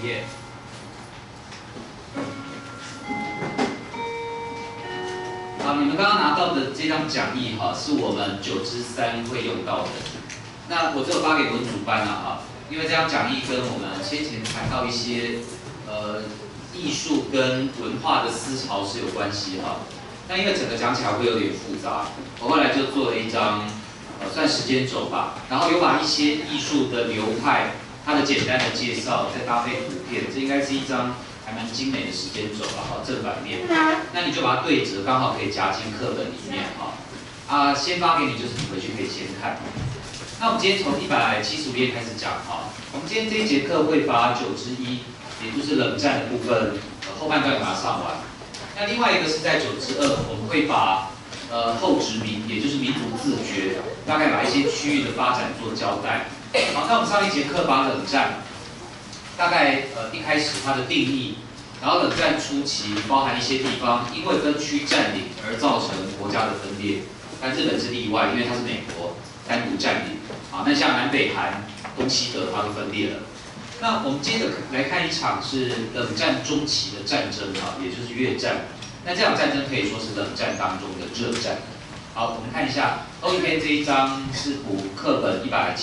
页。好，你们刚刚拿到的这张讲义哈，是我们9之3会用到的。那我只有发给文组班了哈，因为这张讲义跟我们先前谈到一些艺术跟文化的思潮是有关系哈。那因为整个讲起来会有点复杂，我后来就做了一张算时间轴吧，然后有把一些艺术的流派它的简单的介绍，再搭配图片，这应该是一张还蛮精美的时间轴吧，哈，正反面。那你就把它对折，刚好可以夹进课本里面哈。先发给你，就是你回去可以先看。那我们今天从175页开始讲哈。我们今天这一节课会把9之1，也就是冷战的部分后半段把它上完。那另外一个是在9之2，我们会把后殖民，也就是民族自觉，大概把一些区域的发展做交代。好，那我们上一节课把冷战大概一开始它的定义，然后冷战初期包含一些地方因为分区占领而造成国家的分裂，但日本是例外，因为它是美国单独占领。好，那像南北韩、东西德它都分裂了。那我们接着来看一场是冷战中期的战争啊，也就是越战。那这场战争可以说是冷战当中的热战。好，我们看一下后一篇这一章是补课本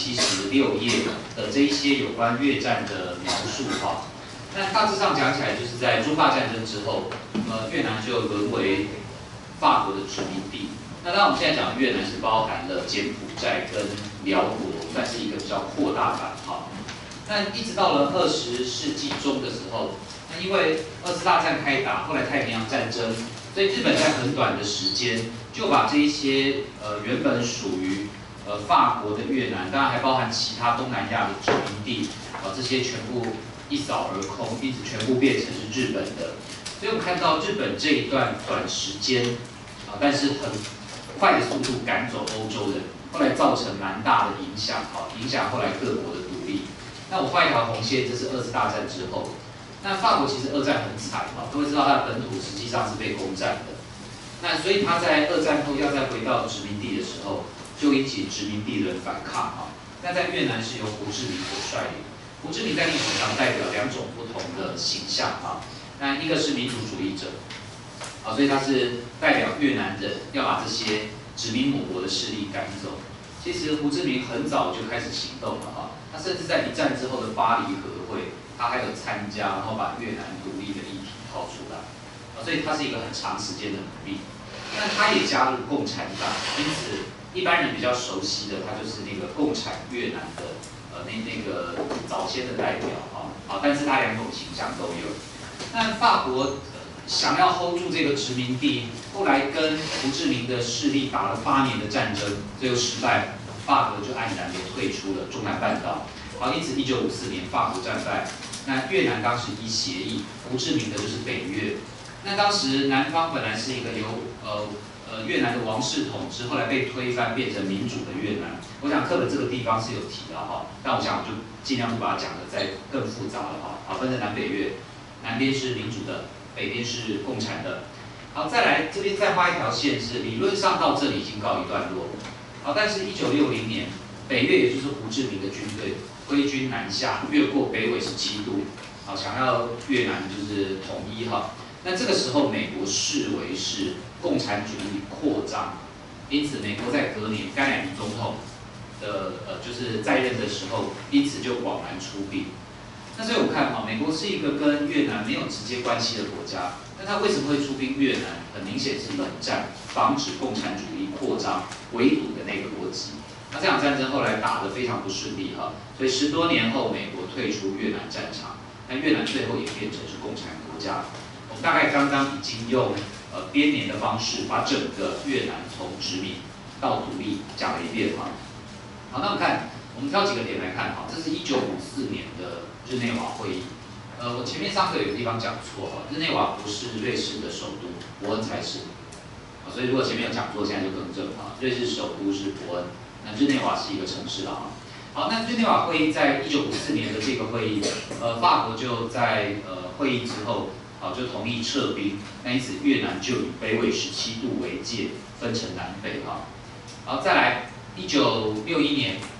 176页的这一些有关越战的描述哈。那大致上讲起来，就是在中法战争之后，越南就沦为法国的殖民地。那当然我们现在讲的越南是包含了柬埔寨跟辽国，算是一个比较扩大版哈。那一直到了20世纪中的时候，那因为2次大战开打，后来太平洋战争，所以日本在很短的时间就把这一些原本属于法国的越南，当然还包含其他东南亚的殖民地，这些全部一扫而空，因此全部变成是日本的。所以我们看到日本这一段短时间但是很快的速度赶走欧洲人，后来造成蛮大的影响影响后来各国的独立。那我画一条红线，这是2次大战之后。那法国其实2战很惨各位知道它的本土实际上是被攻占的。那所以他在2战后要再回到殖民地的时候，就引起殖民地人反抗那在越南是由胡志明所率领。胡志明在历史上代表2种不同的形象那一个是民族主义者所以他是代表越南人要把这些殖民母国的势力赶走。其实胡志明很早就开始行动了他甚至在1战之后的巴黎和会，他还有参加，然后把越南独立的议题抛出来所以他是一个很长时间的努力。但他也加入共产党，因此一般人比较熟悉的，他就是那个共产越南的那个早先的代表但是他2种倾向都有。那法国想要 hold 住这个殖民地，后来跟胡志明的势力打了8年的战争，最后失败，法国就黯然的退出了中南半岛。因此1954年法国战败，那越南当时依协议，胡志明的就是北越。那当时南方本来是一个由越南的王室统治，后来被推翻变成民主的越南。我想课本这个地方是有提的但我想我就尽量不把它讲的再更复杂了分成南北越，南边是民主的，北边是共产的。好，再来这边再画一条线，是理论上到这里已经告一段落。但是1960年，北越也就是胡志明的军队挥军南下，越过北纬17度，想要越南就是统一那这个时候，美国视为是共产主义扩张，因此美国在隔年甘乃迪总统的就是在任的时候，因此就广然出兵。那所以我们看美国是一个跟越南没有直接关系的国家，那他为什么会出兵越南？很明显是冷战，防止共产主义扩张、围堵的那个逻辑。那这场战争后来打得非常不顺利所以10多年后，美国退出越南战场，那越南最后也变成是共产国家。我们大概刚刚已经用编年的方式，把整个越南从殖民到独立讲了一遍好，那我们看，我们挑几个点来看这是1954年的日内瓦会议。我前面上课有个地方讲错日内瓦不是瑞士的首都，伯恩才是。所以如果前面有讲错，现在就更正瑞士首都是伯恩，那日内瓦是一个城市了好，那日内瓦会议在1954年的这个会议，法国就在会议之后就同意撤兵，那因此越南就以北纬17度为界，分成南北好，再来1961年，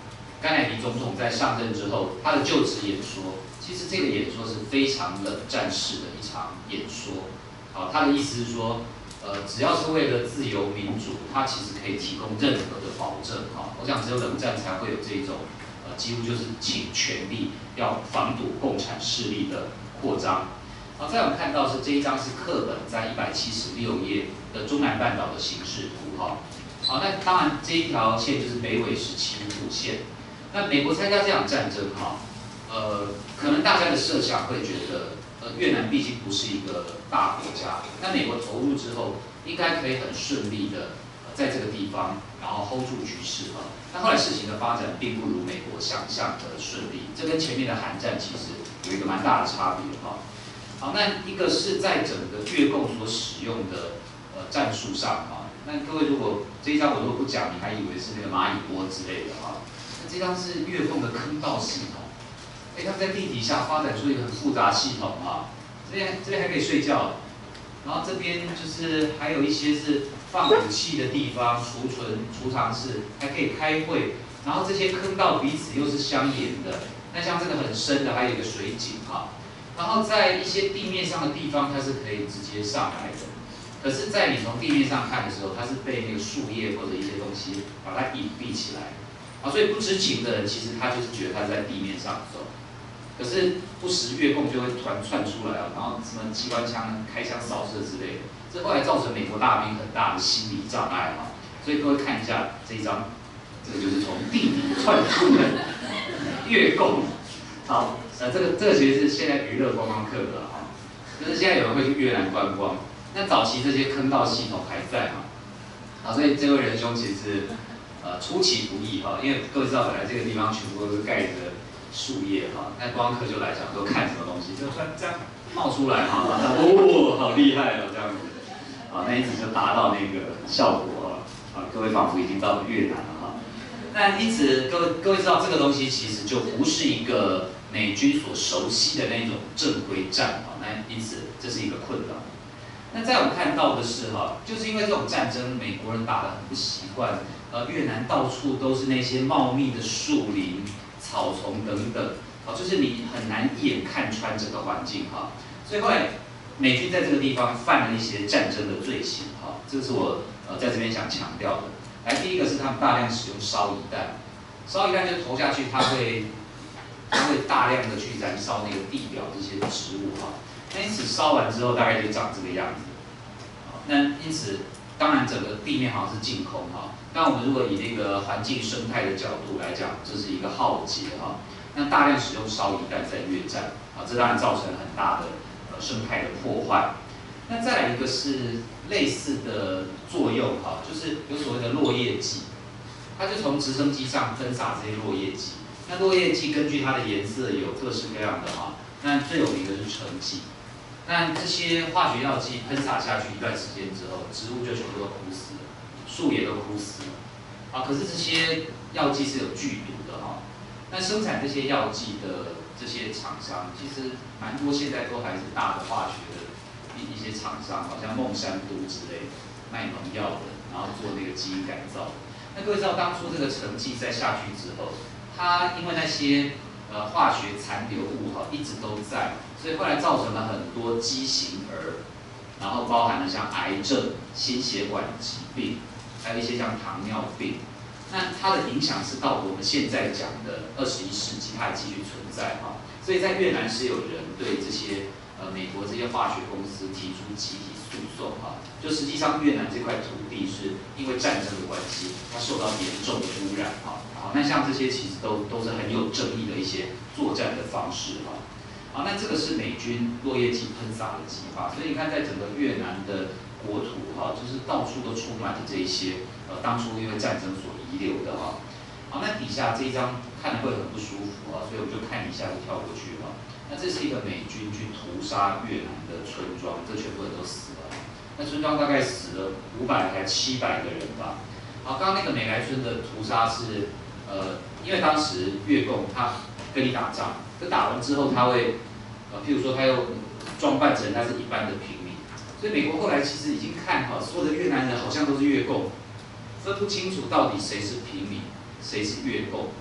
甘乃迪总统在上任之后，他的就职演说，其实这个演说是非常冷战式的一场演说。好，他的意思是说，只要是为了自由民主，他其实可以提供任何的保证。哈，我想只有冷战才会有这种，几乎就是请全力要防堵共产势力的扩张。好，再我们看到是这一张是课本在176页的中南半岛的形势图。哈，好，那当然这一条线就是北纬17度线。那美国参加这场战争，哈，可能大家的设想会觉得，越南毕竟不是一个大国家，那美国投入之后，应该可以很顺利的在这个地方，然后 hold 住局势哈。那后来事情的发展并不如美国想象的顺利，这跟前面的韩战其实有一个蛮大的差别哈。好，那一个是在整个越共所使用的战术上哈，那各位如果这一张我如果不讲，你还以为是那个蚂蚁波之类的哈。那这张是越共的坑道系统。他们在地底下发展出一个很复杂系统啊，这边还可以睡觉，然后这边就是还有一些是放武器的地方、储藏室，还可以开会，然后这些坑道彼此又是相连的。那像这个很深的，还有一个水井啊，然后在一些地面上的地方，它是可以直接上来的。可是，在你从地面上看的时候，它是被那个树叶或者一些东西把它隐蔽起来，啊，所以不知情的人其实他就是觉得他在地面上走。可是不时越共就会突然窜出来啊，然后什么机关枪开枪扫射之类的，这后来造成美国大兵很大的心理障碍啊。所以各位看一下这一张，这个就是从地底窜出的越共。好，这个其实是现在娱乐观光客的哈，就是现在有人会去越南观光，那早期这些坑道系统还在嘛？好，所以这位仁兄其实出其不意哈，因为各位知道本来这个地方全部都是盖着树叶哈，那观光客就来讲都看什么东西，就突然这样冒出来哈，哦，好厉害哦这样子，啊，那因此就达到那个效果啊，各位仿佛已经到了越南了哈。那因此各位知道这个东西其实就不是一个美军所熟悉的那种正规战啊，那因此这是一个困扰。那在我们看到的是哈，就是因为这种战争，美国人打得很不习惯，越南到处都是那些茂密的树林、草丛等等，就是你很难一眼看穿整个环境哈。所以后来美军在这个地方犯了一些战争的罪行哈，这是我在这边想强调的。来，第一个是他们大量使用烧夷弹，烧夷弹就投下去，它会大量的去燃烧那个地表这些植物哈。那因此烧完之后大概就长这个样子。那因此当然整个地面好像是净空哈。那我们如果以那个环境生态的角度来讲，这是一个浩劫哈。那大量使用烧夷弹在越战啊，这当然造成很大的生态的破坏。那再来一个是类似的作用哈，就是有所谓的落叶剂，它就从直升机上喷洒这些落叶剂。那落叶剂根据它的颜色有各式各样的哈，那最有名的是橙剂。那这些化学药剂喷洒下去一段时间之后，植物就全部都枯死了，树也都枯死了。啊，可是这些药剂是有剧毒的哈。那生产这些药剂的这些厂商，其实蛮多现在都还是大的化学的一些厂商，好像孟山都之类的卖农药的，然后做那个基因改造。那各位知道当初这个橙剂在下去之后，它因为那些化学残留物哈一直都在，所以后来造成了很多畸形儿，然后包含了像癌症、心血管疾病，还有一些像糖尿病。那它的影响是到我们现在讲的21世纪，它还继续存在哈。所以在越南是有人对这些美国这些化学公司提出集体诉讼哈，就实际上越南这块土地是因为战争的关系，它受到严重的污染哈。好，那像这些其实都是很有争议的一些作战的方式哈。好，那这个是美军落叶剂喷洒的计划，所以你看在整个越南的国土哈，就是到处都充满了这一些当初因为战争所遗留的哈。好，那底下这一张看了会很不舒服啊，所以我就看一下就跳过去了。那这是一个美军去屠杀越南的村庄，这全部人都死了。那村庄大概死了500还700个人吧。好，刚刚那个美莱村的屠杀是因为当时越共他跟你打仗，可打完之后他会譬如说他又装扮成他是一般的平民，所以美国后来其实已经看好所有的越南人好像都是越共，分不清楚到底谁是平民，谁是越共。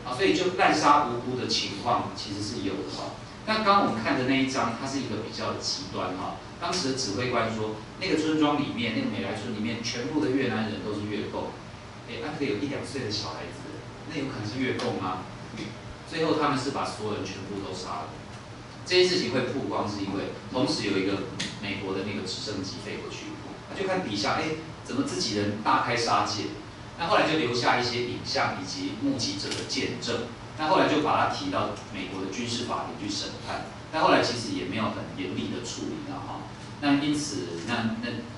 啊，所以就滥杀无辜的情况其实是有的哈。那刚刚我们看的那一张，它是一个比较极端哈。当时的指挥官说，那个村庄里面，那个美莱村里面，全部的越南人都是越共，那可以有1、2岁的小孩子，那有可能是越共吗？最后他们是把所有人全部都杀了。这件事情会曝光，是因为同时有一个美国的那个直升机飞过去，他就看底下，怎么自己人大开杀戒？那后来就留下一些影像以及目击者的见证。那后来就把它提到美国的军事法庭去审判。但后来其实也没有很严厉的处理了哈。那因此，那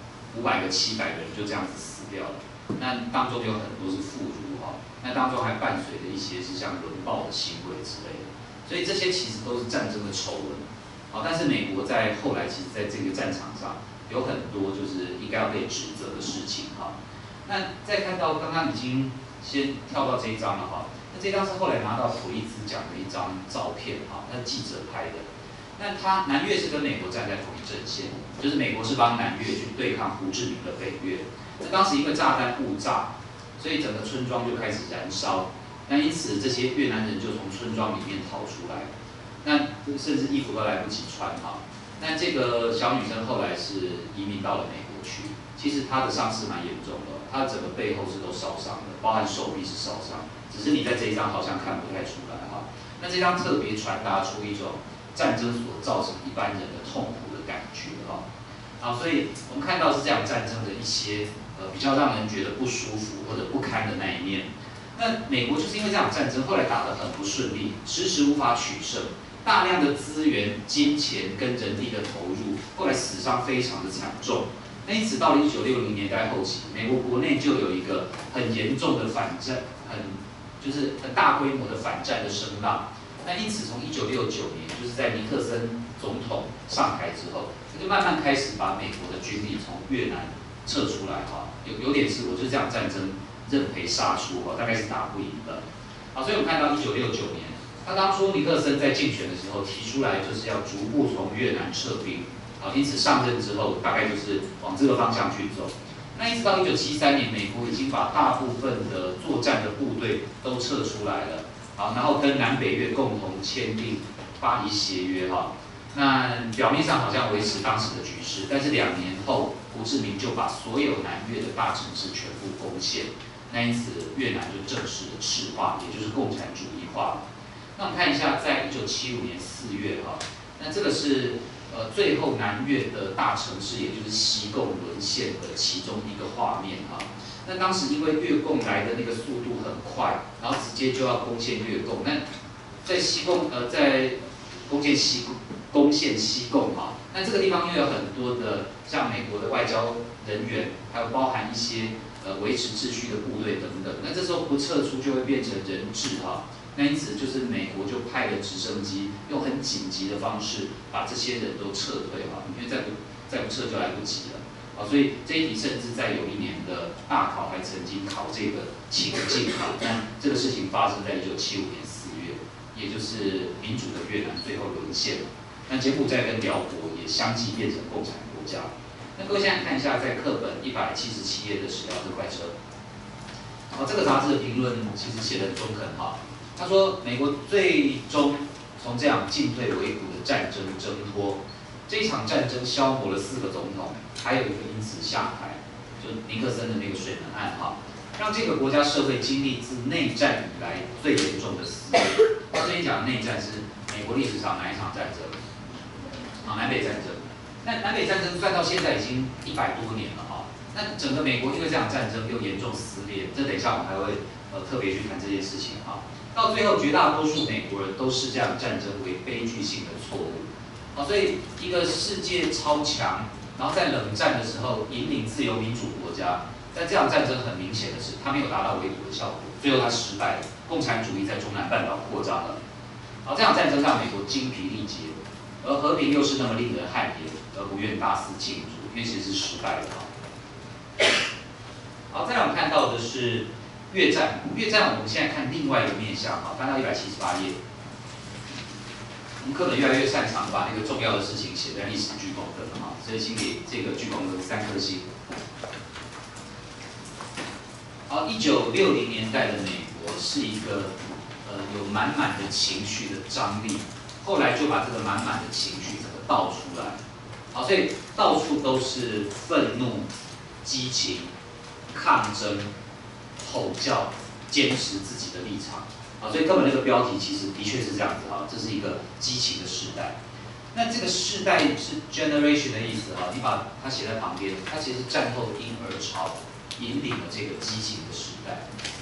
500个、700个人就这样子死掉了。那当中有很多是妇孺哈，那当中还伴随着一些是像轮暴的行为之类的。所以这些其实都是战争的丑闻。好，但是美国在后来其实在这个战场上有很多就是应该要被指责的事情哈。那再看到刚刚已经先跳到这一张了哈，那这张是后来拿到普利兹奖的一张照片哈，那记者拍的。那南越是跟美国站在同一阵线，就是美国是帮南越去对抗胡志明的北越。那当时因为炸弹误炸，所以整个村庄就开始燃烧。那因此这些越南人就从村庄里面逃出来，那甚至衣服都来不及穿哈。那这个小女生后来是移民到了美国去，其实她的伤势蛮严重的，她整个背后是都烧伤的，包含手臂是烧伤，只是你在这一张好像看不太出来哈。那这张特别传达出一种战争所造成一般人的痛苦的感觉哈。好，所以我们看到是这样战争的一些比较让人觉得不舒服或者不堪的那一面。那美国就是因为这场战争后来打得很不顺利，迟迟无法取胜，大量的资源、金钱跟人力的投入，后来死伤非常的惨重。那因此到了1960年代后期，美国国内就有一个很严重的反战，就是很大规模的反战的声浪。那因此从1969年，就是在尼克森总统上台之后，他就慢慢开始把美国的军力从越南撤出来哈，有点是我就这样战争认赔杀出哈，大概是打不赢的。好，所以我们看到1969年，他当初尼克森在竞选的时候提出来，就是要逐步从越南撤兵。好，因此上任之后，大概就是往这个方向去走。那一直到1973年，美国已经把大部分的作战的部队都撤出来了。好，然后跟南北越共同签订巴黎协约哈。那表面上好像维持当时的局势，但是2年后，胡志明就把所有南越的大城市全部攻陷。那因此越南就正式的赤化，也就是共产主义化了。那我们看一下，在1975年4月哈，那这个是最后南越的大城市，也就是西贡沦陷的其中一个画面哈。那当时因为越共来的那个速度很快，然后直接就要攻陷越共。那在在攻陷西贡哈，那这个地方因为有很多的像美国的外交人员，还有包含一些维持秩序的部队等等。那这时候不撤出就会变成人质哈。那因此就是美国就派了直升机，用很紧急的方式把这些人都撤退哈，因为再不撤就来不及了。啊，所以这一题甚至在有一年的大考还曾经考这个情境哈。那这个事情发生在1975年4月，也就是民主的越南最后沦陷了。那柬埔寨跟辽国也相继变成共产国家。那各位现在看一下，在课本177页的史料这快车。好，这个杂志的评论其实写得很中肯哈。他说，美国最终从这样进退维谷的战争挣脱，这一场战争消磨了4个总统，还有一个因此下台，就尼克森的那个水门案哈，让这个国家社会经历自内战以来最严重的撕裂。他这里讲的内战是美国历史上哪一场战争？南北战争。那南北战争算到现在已经100多年了哈。那整个美国因为这场战争又严重撕裂，这等一下我们还会特别去谈这件事情哈。到最后，绝大多数美国人都视这样战争为悲剧性的错误。好，所以一个世界超强，然后在冷战的时候引领自由民主国家，但这场战争很明显的是，它没有达到围堵的效果，最后它失败了，共产主义在中南半岛扩张了。好，这场战争让美国精疲力竭，而和平又是那么令人汗颜，而不愿大肆庆祝，因为其实是失败了。好，再来我们看到的是越战。越战我们现在看另外一个面向，好，翻到178页。我们课本越来越擅长把那个重要的事情写在历史聚光灯哈，所以请给这个聚光灯3颗星。好，1960年代的美国是一个有满满的情绪的张力，后来就把这个满满的情绪整个倒出来。好，所以到处都是愤怒、激情、抗争、吼叫、坚持自己的立场。好，所以根本那个标题其实的确是这样子哈，这是一个激情的时代。那这个世代是 generation 的意思哈，你把它写在旁边，它其实是战后婴儿潮引领了这个激情的时代。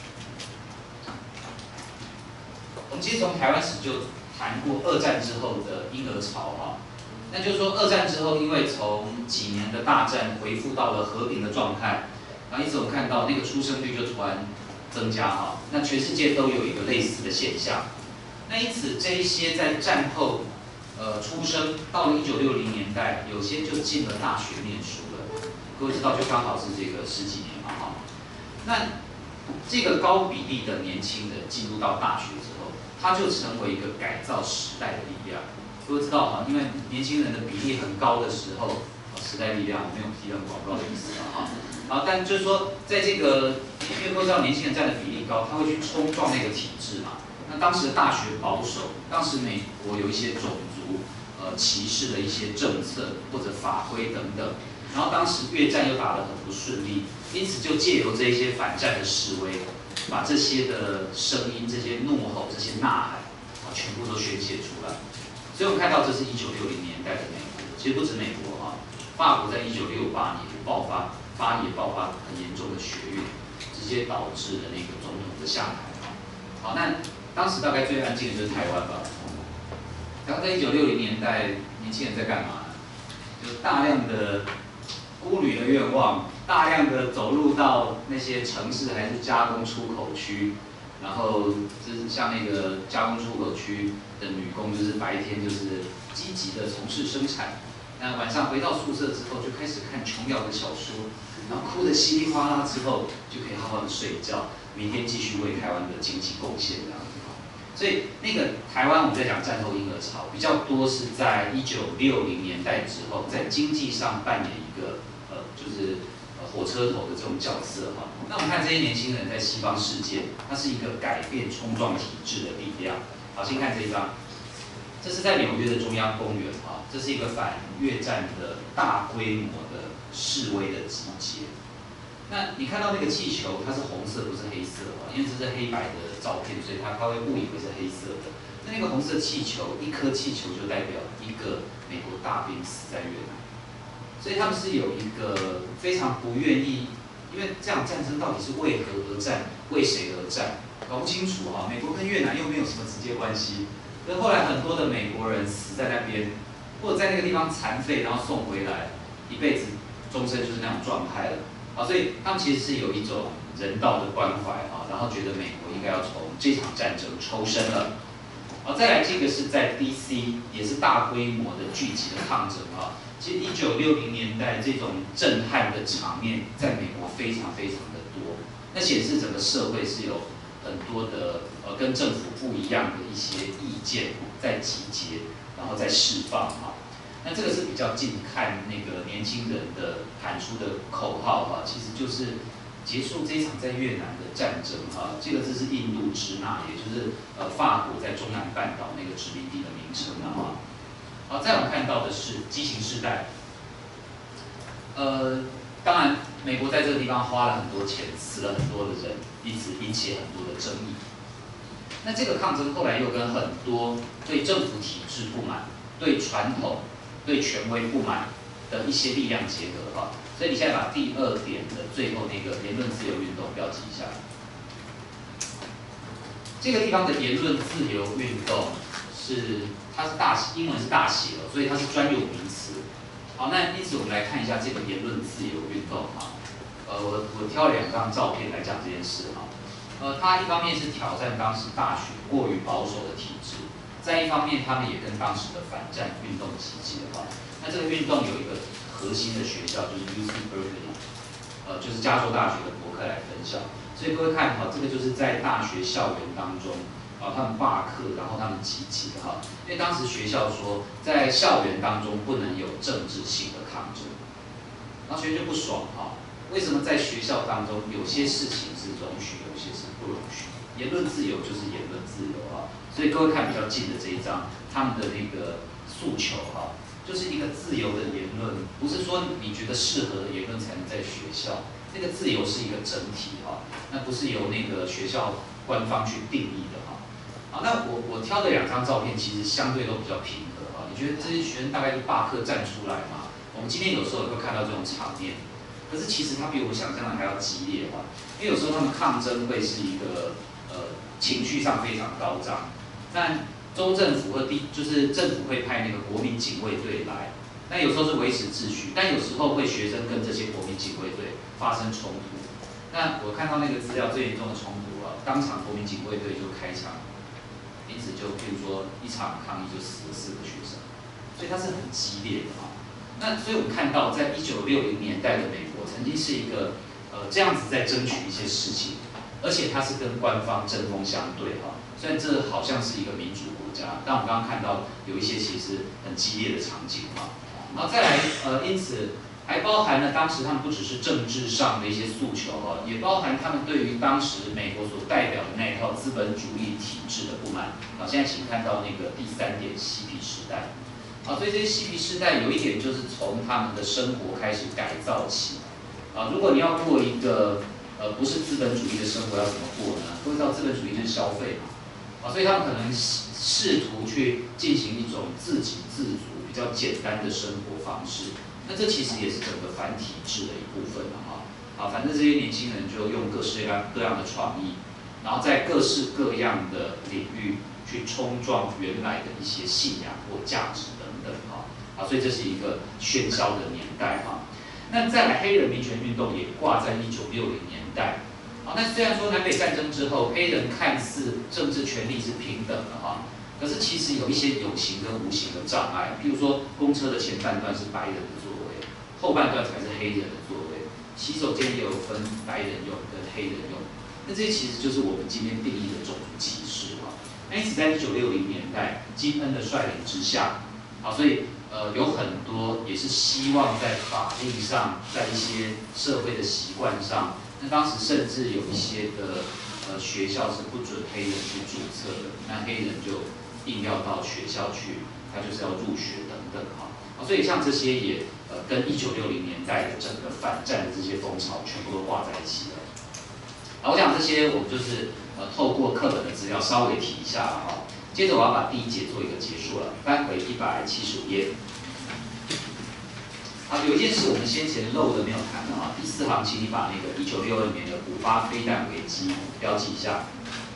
我们其实从台湾史就谈过二战之后的婴儿潮哈，那就是说二战之后，因为从几年的大战恢复到了和平的状态，然后因此我们看到那个出生率就突然增加哈，那全世界都有一个类似的现象。那因此这一些在战后出生到了1960年代，有些就进了大学念书了。各位知道，就刚好是这个10几年嘛哈。那这个高比例的年轻人进入到大学之后，他就成为一个改造时代的力量。各位知道哈，因为年轻人的比例很高的时候，时代力量我没有提任何广告的意思哈。好，但就是说，在这个因为各位知道年轻人占的比例高，他会去冲撞那个体制嘛。那当时的大学保守，当时美国有一些种族歧视的一些政策或者法规等等，然后当时越战又打得很不顺利，因此就借由这一些反战的示威，把这些的声音、这些怒吼、这些呐喊全部都宣泄出来。所以我们看到这是1960年代的美国，其实不止美国哈，法国在1968年发很严重的学运，直接导致了那个总统的下台。好，那当时大概最安静的就是台湾吧。然后在1960年代，年轻人在干嘛？就大量的孤旅的愿望，大量的走入到那些城市还是加工出口区，然后就是像那个加工出口区的女工，就是白天就是积极的从事生产，那晚上回到宿舍之后就开始看琼瑶的小说，然后哭得稀里哗啦之后，就可以好好的睡觉，明天继续为台湾的经济贡献这样子。所以那个台湾我们在讲战后婴儿潮，比较多是在1960年代之后，在经济上扮演一个就是火车头的这种角色哈。那我们看这些年轻人在西方世界，它是一个改变冲撞体制的力量。好，先看这一张，这是在纽约的中央公园啊，这是一个反越战的大规模的示威的集结。那你看到那个气球，它是红色，不是黑色啊，因为这是黑白的照片，所以它会误以为是黑色的。那个红色气球，一颗气球就代表一个美国大兵死在越南，所以他们是有一个非常不愿意，因为这样战争到底是为何而战，为谁而战，搞不清楚哈。美国跟越南又没有什么直接关系，所以后来很多的美国人死在那边，或者在那个地方残废，然后送回来，一辈子终身就是那种状态了。啊，所以他们其实是有一种人道的关怀啊，然后觉得美国应该要从这场战争抽身了。好，再来这个是在 DC， 也是大规模的聚集的抗争啊。其实1960年代这种震撼的场面，在美国非常非常的多，那显示整个社会是有很多的跟政府不一样的一些意见在集结，然后在释放啊。那这个是比较近看那个年轻人的喊出的口号哈，其实就是结束这一场在越南的战争哈。这个字是印度支那，也就是法国在中南半岛那个殖民地的名称啊哈。好，再我们看到的是激情时代。当然美国在这个地方花了很多钱，死了很多的人，因此引起很多的争议。那这个抗争后来又跟很多对政府体制不满、对传统、对权威不满的一些力量结合哈，所以你现在把第2点的最后那个言论自由运动标记一下。这个地方的言论自由运动它是英文是大写哦，所以它是专有名词。好，那因此我们来看一下这个言论自由运动哈。我挑了2张照片来讲这件事哈。它一方面是挑战当时大学过于保守的体制。再一方面，他们也跟当时的反战运动集结哈。那这个运动有一个核心的学校，就是 UC Berkeley， 就是加州大学的伯克莱分校。所以各位看哈，这个就是在大学校园当中，他们罢课，然后他们集结哈。因为当时学校说，在校园当中不能有政治性的抗争，然后学生就不爽哈。为什么在学校当中有些事情是容许，有些是不容许？ 言论自由就是言论自由啊。所以各位看比较近的这一张，他们的那个诉求啊，就是一个自由的言论，不是说你觉得适合的言论才能在学校。这个自由是一个整体哈，那不是由那个学校官方去定义的哈。好，那我挑的2张照片其实相对都比较平和哈。你觉得这些学生大概就罢课站出来嘛？我们今天有时候也会看到这种场面，可是其实它比我想象的还要激烈哈。因为有时候他们抗争会是一个情绪上非常高涨，但州政府就是政府会派那个国民警卫队来。那有时候是维持秩序，但有时候会学生跟这些国民警卫队发生冲突。那我看到那个资料最严重的冲突啊，当场国民警卫队就开枪，因此就譬如说一场抗议就死了4个学生，所以它是很激烈的啊。那所以我们看到，在1960年代的美国曾经是一个这样子在争取一些事情，而且它是跟官方针锋相对哈。虽然这好像是一个民主国家，但我们刚刚看到有一些其实很激烈的场景哈。然后再来，因此还包含了当时他们不只是政治上的一些诉求哦，也包含他们对于当时美国所代表的那一套资本主义体制的不满。好，现在请看到那个第3点，嬉皮时代。啊，所以这些嬉皮时代有一点就是从他们的生活开始改造起。啊，如果你要过一个不是资本主义的生活，要怎么过呢？各位知道资本主义就是消费嘛。啊，所以他们可能试图去进行一种自给自足、比较简单的生活方式。那这其实也是整个反体制的一部分了哈。啊，反正这些年轻人就用各式各样的创意，然后在各式各样的领域去冲撞原来的一些信仰或价值等等哈。啊，所以这是一个喧嚣的年代哈。那再来，黑人民权运动也挂在1960年代。好，那虽然说南北战争之后，黑人看似政治权利是平等的哈，可是其实有一些有形跟无形的障碍，譬如说公车的前半段是白人的座位，后半段才是黑人的座位，洗手间也有分白人用跟黑人用，那这些其实就是我们今天定义的种族歧视哈。那因此在1960年代，金恩的率领之下，好，所以有很多也是希望在法令上，在一些社会的习惯上。那当时甚至有一些的学校是不准黑人去注册的，那黑人就硬要到学校去，他就是要入学等等哈。所以像这些也跟1960年代的整个反战的这些风潮全部都挂在一起了。好，我讲这些我们就是透过课本的资料稍微提一下了哈。接着我要把第1节做一个结束了，翻回175页。好，有一件事我们先前漏的没有谈的啊，第4行，请你把那个1962年的古巴飞弹危机标记一下。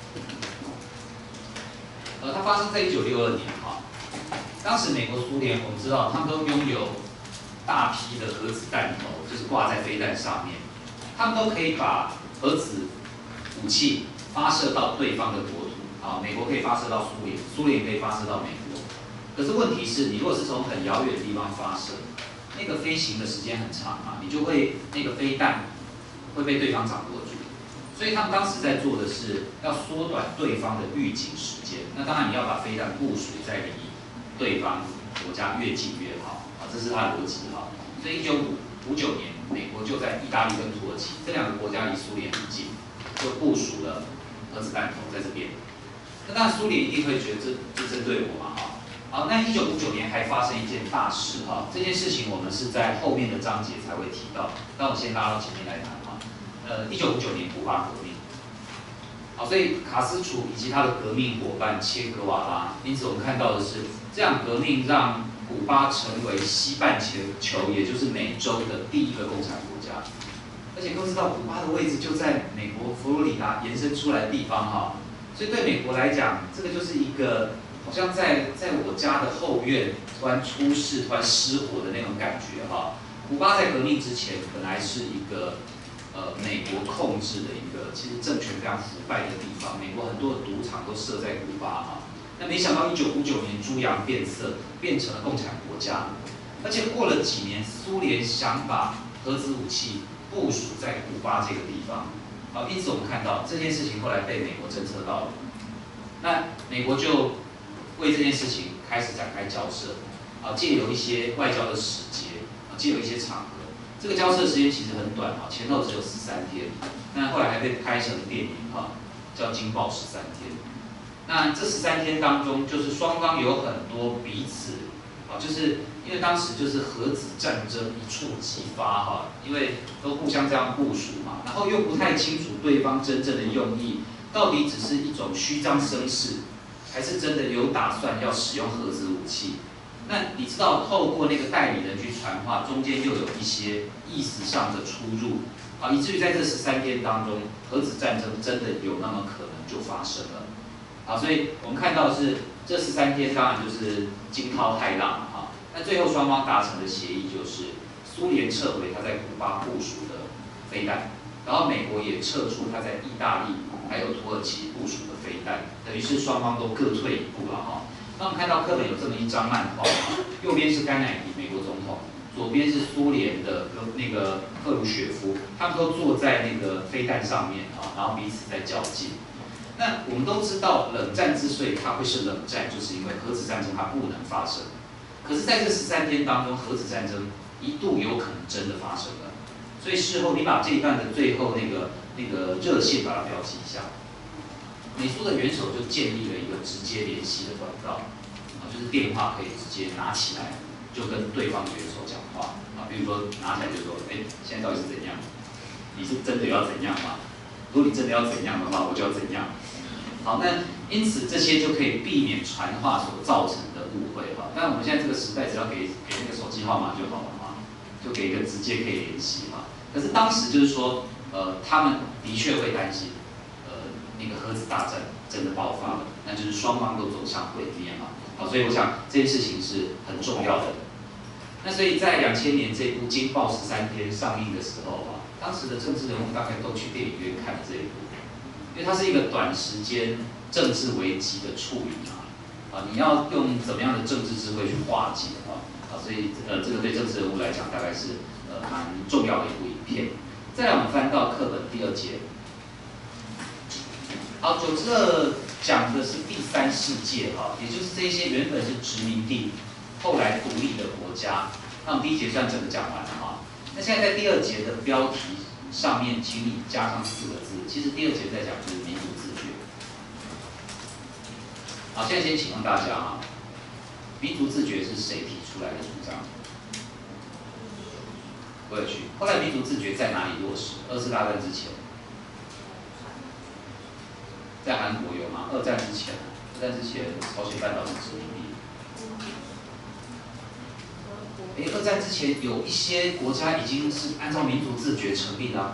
它发生在1962年哈，当时美国、苏联我们知道他们都拥有大批的核子弹头，就是挂在飞弹上面，他们都可以把核子武器发射到对方的国土。啊，美国可以发射到苏联，苏联也可以发射到美国。可是问题是你如果是从很遥远的地方发射，那个飞行的时间很长啊，你就会那个飞弹会被对方掌握住。所以他们当时在做的是要缩短对方的预警时间。那当然你要把飞弹部署在离对方国家越近越好啊，这是它的逻辑哈。所以1959年，美国就在意大利跟土耳其这2个国家离苏联很近，就部署了核子弹头在这边。那当然苏联一定会觉得这针对我嘛哈。好，那1959年还发生一件大事哈，这件事情我们是在后面的章节才会提到，那我先拉到前面来谈哈。1959年古巴革命，好，所以卡斯楚以及他的革命伙伴切格瓦拉，因此我们看到的是，这样革命让古巴成为西半球，也就是美洲的第1个共产国家。而且各位知道，古巴的位置就在美国佛罗里达延伸出来的地方哈，所以对美国来讲，这个就是一个好像在我家的后院突然出事、突然失火的那种感觉哈。古巴在革命之前本来是一个美国控制的一个其实政权非常腐败的地方，美国很多的赌场都设在古巴哈。那没想到1959年猪羊变色，变成了共产国家，而且过了几年，苏联想把核子武器部署在古巴这个地方。好，因此我们看到这件事情后来被美国侦测到了，那美国就为这件事情开始展开交涉，啊，借由一些外交的使节，啊，借由一些场合，这个交涉时间其实很短啊，前后只有13天，那后来还被拍成电影哈， 叫惊爆13天。那这13天当中，就是双方有很多彼此就是因为当时就是核子战争一触即发因为都互相这样部署嘛，然后又不太清楚对方真正的用意，到底只是一种虚张声势，还是真的有打算要使用核子武器？那你知道，透过那个代理人去传话，中间又有一些意识上的出入以至于在这13天当中，核子战争真的有那么可能就发生了所以我们看到是这13天，当然就是惊涛骇浪那最后双方达成的协议就是苏联撤回他在古巴部署的飞弹，然后美国也撤出他在意大利还有土耳其部署的飞弹，等于是双方都各退一步了那我们看到课本有这么一张漫画右边是甘乃迪美国总统，左边是苏联的那个赫鲁雪夫，他们都坐在那个飞弹上面然后彼此在较劲。那我们都知道，冷战之所以它会是冷战，就是因为核子战争它不能发生。可是在这13天当中，核子战争一度有可能真的发生了。所以事后你把这一段的最后那个热线把它标记一下。美苏的元首就建立了一个直接联系的管道就是电话可以直接拿起来就跟对方的元首讲话比如说拿起来就说，现在到底是怎样？你是真的要怎样吗？如果你真的要怎样的话，我就要怎样。好，那因此这些就可以避免传话所造成的误会但我们现在这个时代，只要给那个手机号码就好了就给一个直接可以联系可是当时就是说，他们的确会担心，那个核子大战真的爆发了，那就是双方都走向毁灭所以我想这件事情是很重要的。那所以在2000年这部《惊爆13天》上映的时候当时的政治人物大概都去电影院看了这一部，因为它是一个短时间政治危机的处理你要用怎么样的政治智慧去化解所以这个对政治人物来讲大概是蛮重要的一部影片。再来我们翻到课本第2节，好，92讲的是第3世界也就是这些原本是殖民地，后来独立的国家。那我们第1节算整个讲完了那现在在第2节的标题上面，请你加上4个字，其实第2节在讲就是民主自觉。好，现在先请问大家民族自觉是谁提出来的主张？我有去。后来民族自觉在哪里落实？2次大战之前，在韩国有吗？二战之前，朝鲜半岛是殖民地。2战之前有一些国家已经是按照民族自觉成立了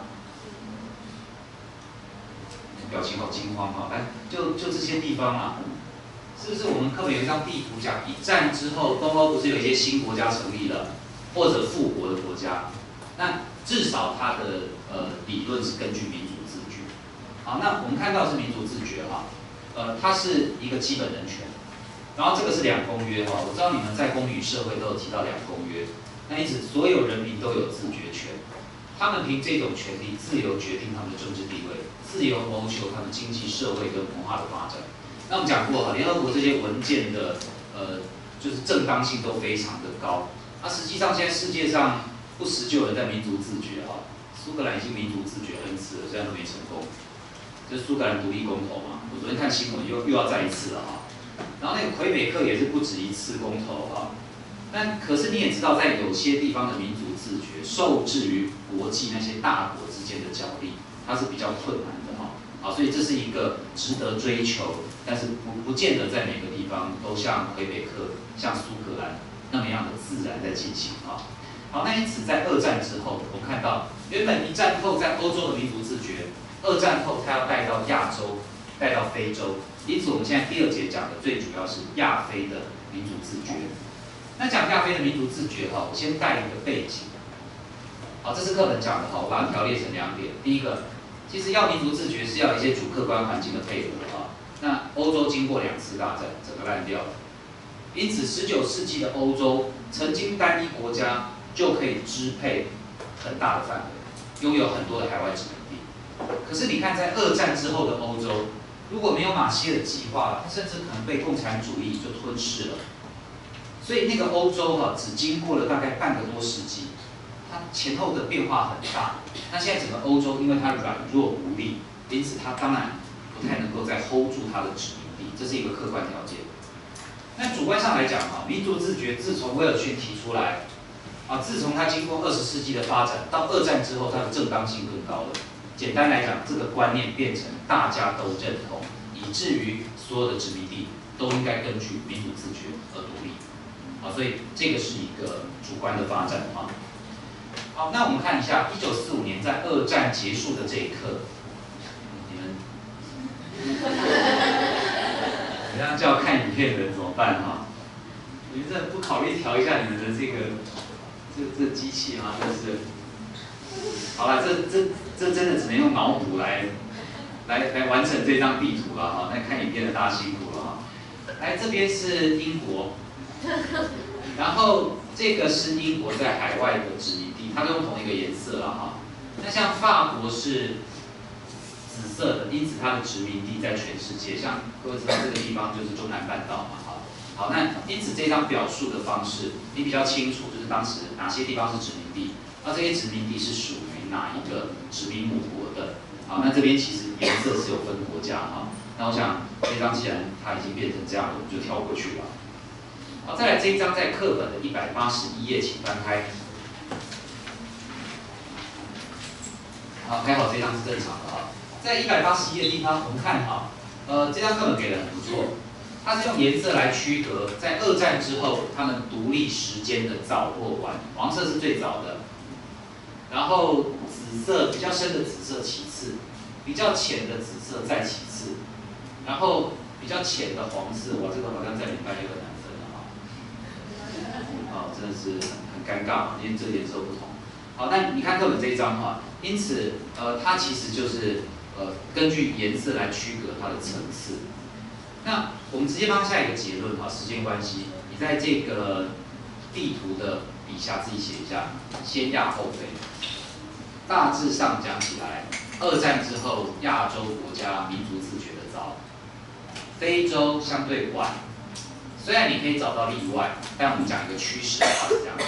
表情好惊慌来，就这些地方是不是我们课本有一张地图讲，一战之后，东欧不是有一些新国家成立了，或者复国的国家？那至少它的理论是根据民主自觉。好，那我们看到是民主自觉它是一个基本人权。然后这个是2公约我知道你们在公民与社会都有提到2公约，那因此所有人民都有自决权，他们凭这种权利自由决定他们的政治地位，自由谋求他们经济社会跟文化的发展。那我们讲过联合国这些文件的就是正当性都非常的高。实际上现在世界上不时就有人在民族自觉苏格兰已经民族自觉N次了，虽然都没成功。这是苏格兰独立公投我昨天看新闻又要再一次了然后那个魁北克也是不止1次公投但可是你也知道，在有些地方的民族自觉受制于国际那些大国之间的角力，它是比较困难的所以这是一个值得追求，但是不见得在每个地方都像魁北克、像苏格兰那么样的自然在进行好，那因此在2战之后，我们看到原本1战后在欧洲的民族自觉，2战后它要带到亚洲、带到非洲，因此我们现在第2节讲的最主要是亚非的民族自觉。那讲亚非的民族自觉我先带一个背景。好，这是课本讲的我把它条列成2点。第一个，其实要民族自觉是要有一些主客观环境的配合那欧洲经过2次大战，整个烂掉了，因此19世纪的欧洲曾经单一国家就可以支配很大的范围，拥有很多的海外殖民地。可是你看，在2战之后的欧洲，如果没有马歇尔计划，它甚至可能被共产主义就吞噬了。所以那个欧洲只经过了大概半个多世纪，它前后的变化很大。那现在整个欧洲因为它软弱无力，因此它当然不太能够再 hold 住它的殖民地，这是一个客观条件。那主观上来讲民族自觉自从威尔逊提出来，自从它经过20世纪的发展，到2战之后，它的正当性更高了。简单来讲，这个观念变成大家都认同，以至于所有的殖民地都应该根据民主自觉而独立。所以这个是一个主观的发展好，那我们看一下1945年在2战结束的这一刻，你们，这样叫看影片的人怎么办你们这不考虑调一下你们的这机器吗？真是，好了，这真的只能用脑补来完成这张地图了那看影片的大家辛苦了来，这边是英国，然后这个是英国在海外的殖民地，它都用同一个颜色了那像法国是紫色的，因此它的殖民地在全世界，像各位知道这个地方就是中南半岛好，那因此这张表述的方式，你比较清楚，就是当时哪些地方是殖民地，这些殖民地是属于哪一个殖民母国的。好，那这边其实颜色是有分国家那我想这张既然它已经变成这样了，我们就跳过去了。好，再来这一张在课本的181页，请翻开。好，还好这张是正常的在181页的地方，我们看这张课本给的很不错。它是用颜色来区隔，在2战之后他们独立时间的早或晚，黄色是最早的，然后紫色比较深的紫色其次，比较浅的紫色再其次，然后比较浅的黄色，哇，这个好像在礼拜6很难分了真的是很尴尬因为这颜色不同。好，那你看课本这一张因此它其实就是根据颜色来区隔它的层次。那我们直接帮下一个结论时间关系，你在这个地图的底下自己写一下，先亚后非。大致上讲起来，2战之后亚洲国家民族自觉的早，非洲相对晚。虽然你可以找到例外，但我们讲一个趋势的话是这样。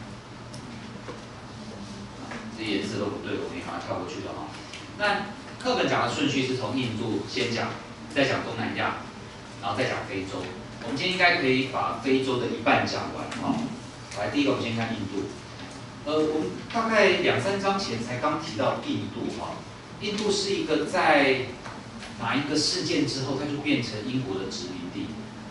这颜色都不对，我们也把它跳过去了那课本讲的顺序是从印度先讲，再讲东南亚。然后再讲非洲，我们今天应该可以把非洲的一半讲完来，第一个我们先看印度。我们大概2、3章前才刚提到印度印度是一个在哪一个事件之后，它就变成英国的殖民地？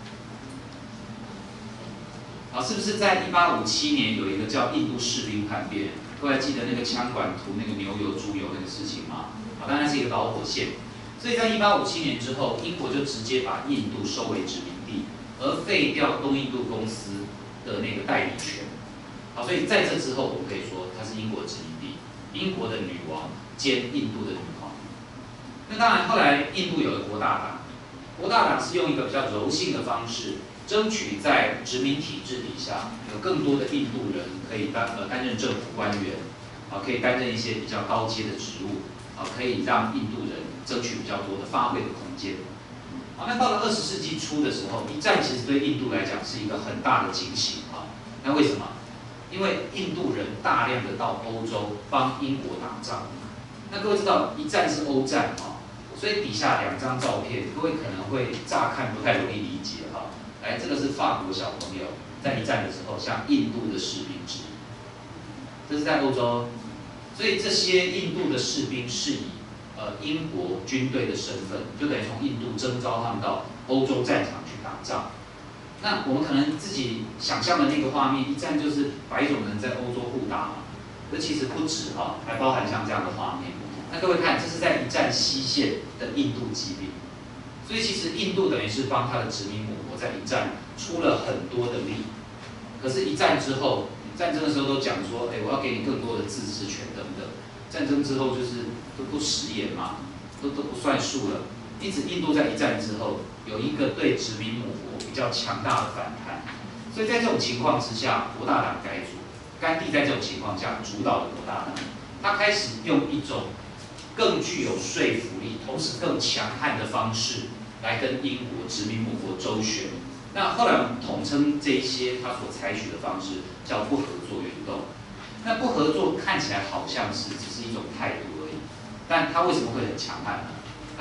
是不是在1857年有一个叫印度士兵叛变？各位还记得那个枪管涂那个牛油、猪油那个事情吗？当然是一个导火线。所以在1857年之后，英国就直接把印度收为殖民地，而废掉东印度公司的那个代理权。好，所以在这之后，我们可以说它是英国殖民地，英国的女王兼印度的女王。那当然，后来印度有了国大党，国大党是用一个比较柔性的方式，争取在殖民体制底下有更多的印度人可以担任政府官员，可以担任一些比较高阶的职务，可以让印度人争取比较多的发挥的空间。那到了20世纪初的时候，一战其实对印度来讲是一个很大的惊喜那为什么？因为印度人大量的到欧洲帮英国打仗。那各位知道，一战是欧战所以底下2张照片，各位可能会乍看不太容易理解来，这个是法国小朋友在一战的时候向印度的士兵致意，这是在欧洲，所以这些印度的士兵是以英国军队的身份，就等于从印度征召他们到欧洲战场去打仗。那我们可能自己想象的那个画面，一战就是白种人在欧洲互打这其实不止还包含像这样的画面。那各位看，这是在一战西线的印度骑兵，所以其实印度等于是帮他的殖民母国在一战出了很多的力。可是，一战之后，战争的时候都讲说，我要给你更多的自治权等等。战争之后就是都不食言嘛，都不算数了。因此，印度在一战之后有一个对殖民母国比较强大的反弹。所以在这种情况之下，国大党改组，甘地在这种情况下主导了国大党，他开始用一种更具有说服力，同时更强悍的方式来跟英国殖民母国周旋。那后来我们统称这一些他所采取的方式叫不合作运动。那不合作看起来好像是只是一种态度而已，但他为什么会很强悍呢？来，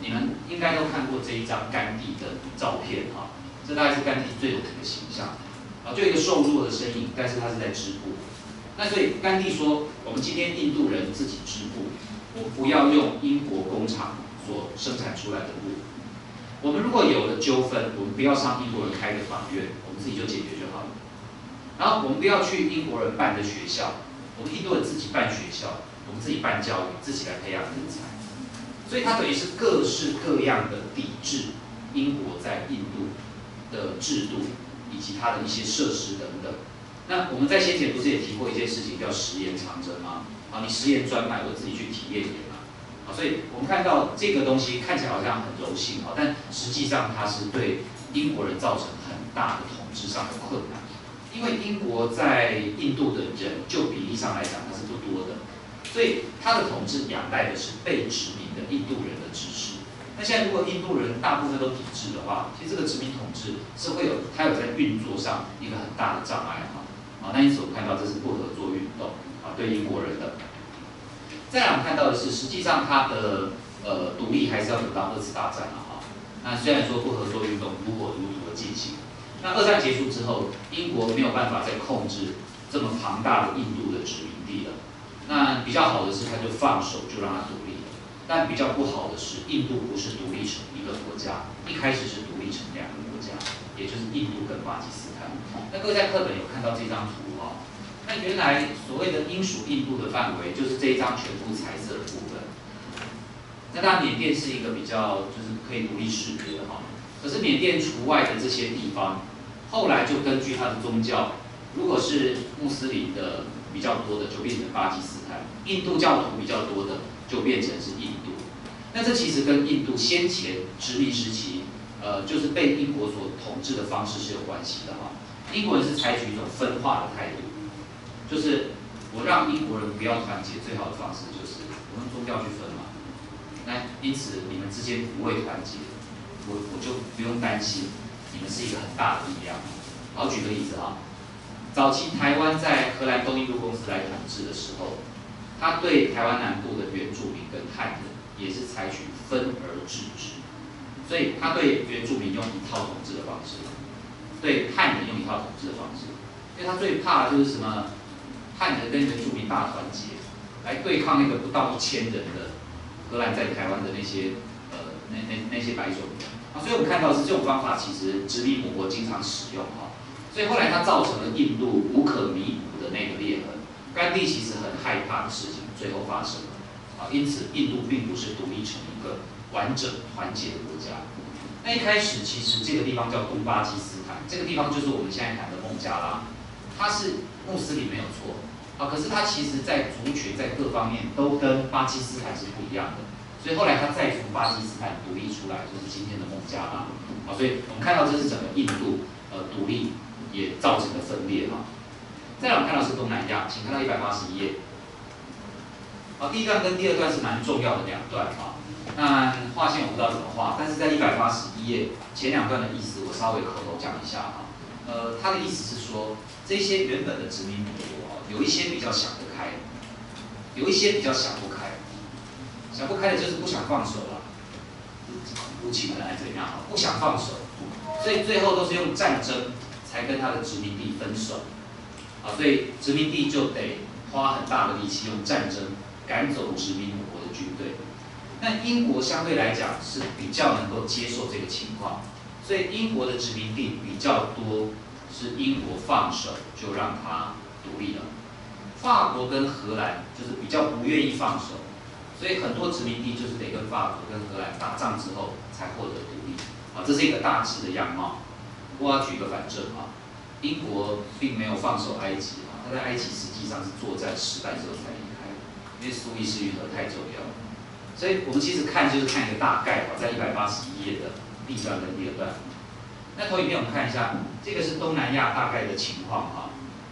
你们应该都看过这一张甘地的照片哈，这大概是甘地最有名的形象啊，就一个瘦弱的身影，但是他是在织布。那所以甘地说，我们今天印度人自己织布，我不要用英国工厂所生产出来的布。我们如果有了纠纷，我们不要上英国人开的法院，我们自己就解决就好了。然后我们不要去英国人办的学校，我们印度人自己办学校，我们自己办教育，自己来培养人才。所以它等于是各式各样的抵制英国在印度的制度以及它的一些设施等等。那我们在先前不是也提过一件事情叫食盐长征吗？啊，你食盐专卖，我自己去体验盐嘛。啊，所以我们看到这个东西看起来好像很柔性啊，但实际上它是对英国人造成很大的统治上的困难。因为英国在印度的人就比例上来讲它是不多的，所以它的统治仰赖的是被殖民的印度人的支持。那现在如果印度人大部分都抵制的话，其实这个殖民统治是会有它有在运作上一个很大的障碍哈。啊，那因此我们看到这是不合作运动啊，对英国人的。再来我们看到的是，实际上它的独立还是要等到2次大战了哈。那虽然说不合作运动如火如荼的进行，那2战结束之后，英国没有办法再控制这么庞大的印度的殖民地了。那比较好的是，他就放手就让它独立了。但比较不好的是，印度不是独立成一个国家，一开始是独立成2个国家，也就是印度跟巴基斯坦。那各位在课本有看到这张图哈，那原来所谓的英属印度的范围就是这一张全部彩色的部分。那当然缅甸是一个比较就是可以独立识别的哈，可是缅甸除外的这些地方，后来就根据它的宗教，如果是穆斯林的比较多的，就变成巴基斯坦；印度教徒比较多的，就变成是印度。那这其实跟印度先前殖民时期，就是被英国所统治的方式是有关系的哈。英国人是采取一种分化的态度，就是我让英国人不要团结，最好的方式就是我用宗教去分嘛。那因此你们之间不会团结，我就不用担心，你们是一个很大的力量。好，举个例子啊，早期台湾在荷兰东印度公司来统治的时候，他对台湾南部的原住民跟汉人也是采取分而治之，所以他对原住民用一套统治的方式，对汉人用一套统治的方式，因为他最怕的就是什么，汉人跟原住民大团结，来对抗那个不到1000人的荷兰在台湾的那些那些白种人啊，所以我们看到是这种方法，其实殖民母国经常使用哈，所以后来它造成了印度无可弥补的那个裂痕。甘地其实很害怕的事情最后发生了啊，因此印度并不是独立成一个完整团结的国家。那一开始其实这个地方叫东巴基斯坦，这个地方就是我们现在谈的孟加拉，它是穆斯林没有错啊，可是它其实在族群在各方面都跟巴基斯坦是不一样的，所以后来它再从巴基斯坦独立出来，就是今天的孟加拉啊，所以我们看到这是整个印度独立也造成了分裂哈。再来我们看到是东南亚，请看到181页。好，第一段跟第二段是蛮重要的2段啊。那划线我不知道怎么画，但是在181页前2段的意思我稍微口头讲一下哈。他的意思是说，这些原本的殖民母国有一些比较想得开，有一些比较想不开。想不开的就是不想放手了，恐怖情人还是怎样，不想放手，所以最后都是用战争才跟他的殖民地分手。啊，所以殖民地就得花很大的力气用战争赶走殖民母国的军队。那英国相对来讲是比较能够接受这个情况，所以英国的殖民地比较多是英国放手就让它独立了。法国跟荷兰就是比较不愿意放手，所以很多殖民地就是得跟法国跟荷兰打仗之后才获得独立。啊，这是一个大致的样貌。我要举个反证啊。英国并没有放手埃及啊，他在埃及实际上是作战失败之后才离开的，因为苏伊士运河太重要了。所以我们其实看就是看一个大概啊，在181页的第1段跟第2段。那投影片我们看一下，这个是东南亚大概的情况啊，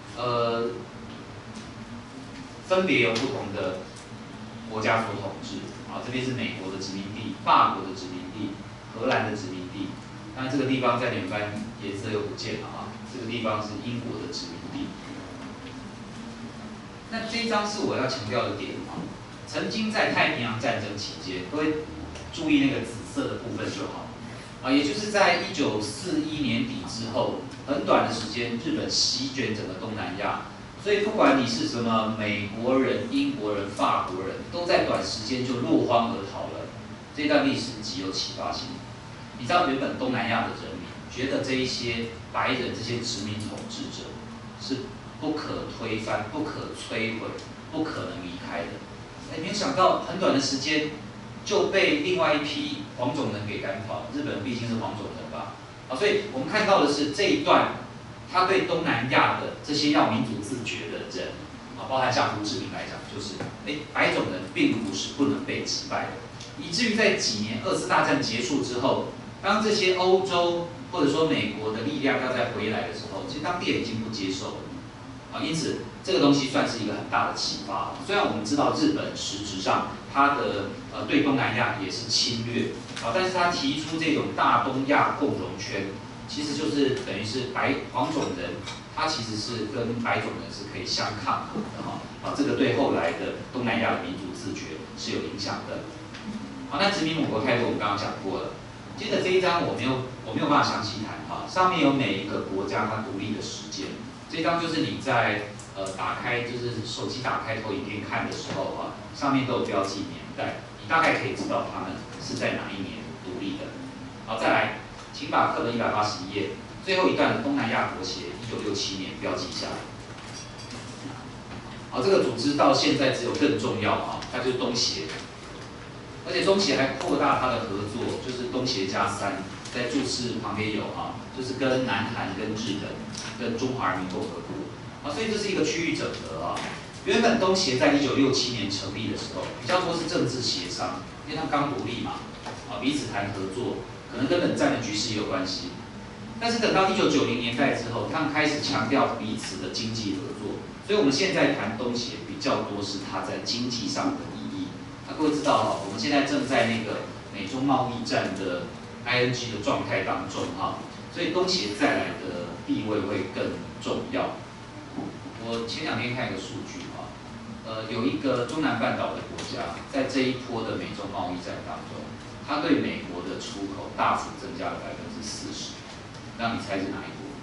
分别有不同的国家所统治啊，这边是美国的殖民地、法国的殖民地、荷兰的殖民地，当然这个地方在连番颜色又不见了啊。这个地方是英国的殖民地。那这一张是我要强调的点啊。曾经在太平洋战争期间，各位注意那个紫色的部分就好。也就是在1941年底之后，很短的时间，日本席卷整个东南亚，所以不管你是什么美国人、英国人、法国人，都在短时间就落荒而逃了。这段历史极有启发性。你知道原本东南亚的人民觉得这一些白人、这些殖民统治者是不可推翻、不可摧毁、不可能离开的。没有想到很短的时间就被另外一批黄种人给赶跑。日本人毕竟是黄种人吧，所以我们看到的是这一段，他对东南亚的这些要民主自觉的人，包含像胡志明来讲，就是白种人并不是不能被击败的，以至于在几年2次大战结束之后，当这些欧洲或者说美国的力量要再回来的时候，其实当地人已经不接受了，因此这个东西算是一个很大的启发。虽然我们知道日本实质上它的对东南亚也是侵略，但是他提出这种大东亚共荣圈，其实就是等于是黄种人，他其实是跟白种人是可以相抗衡的这个对后来的东南亚的民族自觉是有影响的。那殖民母国态度我们刚刚讲过了。接着这一章我没有办法详细谈上面有每一个国家它独立的时间。这一章就是你在打开就是手机打开投影片看的时候上面都有标记年代，你大概可以知道他们是在哪一年独立的。好，再来，请把课本181页最后一段的东南亚国协1967年标记下来。好，这个组织到现在只有更重要它就是东协。而且东协还扩大它的合作，就是东协+3，在注释旁边有就是跟南韩、跟日本、跟中华人民共和国所以这是一个区域整合原本东协在1967年成立的时候，比较多是政治协商，因为他们刚独立嘛彼此谈合作，可能跟冷战的局势也有关系。但是等到1990年代之后，他们开始强调彼此的经济合作，所以我们现在谈东协比较多是它在经济上的意义。各位知道我们现在正在那个美中贸易战的 ING 的状态当中所以东协再来的地位会更重要。我前2天看一个数据有一个中南半岛的国家，在这一波的美中贸易战当中，它对美国的出口大幅增加了40%，让你猜是哪一国？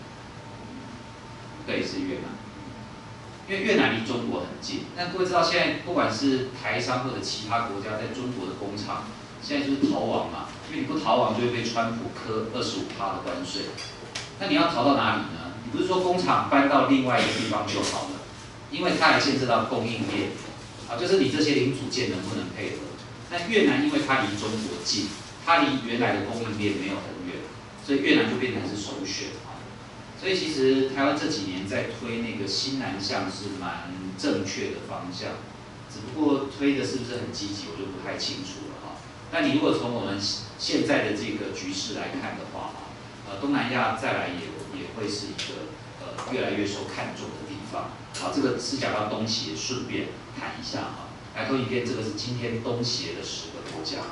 对，是越南。因为越南离中国很近，那各位知道现在不管是台商或者其他国家在中国的工厂，现在就是逃亡嘛，因为你不逃亡就会被川普科25%的关税。那你要逃到哪里呢？你不是说工厂搬到另外一个地方就好了，因为它还牵涉到供应链就是你这些零组件能不能配合。那越南因为它离中国近，它离原来的供应链没有很远，所以越南就变成是首选所以其实台湾这几年在推那个新南向是蛮正确的方向，只不过推的是不是很积极，我就不太清楚了那你如果从我们现在的这个局势来看的话东南亚再来也会是一个越来越受看重的地方。这个是讲到东协，顺便谈一下来投影片，这个是今天东协的10个国家。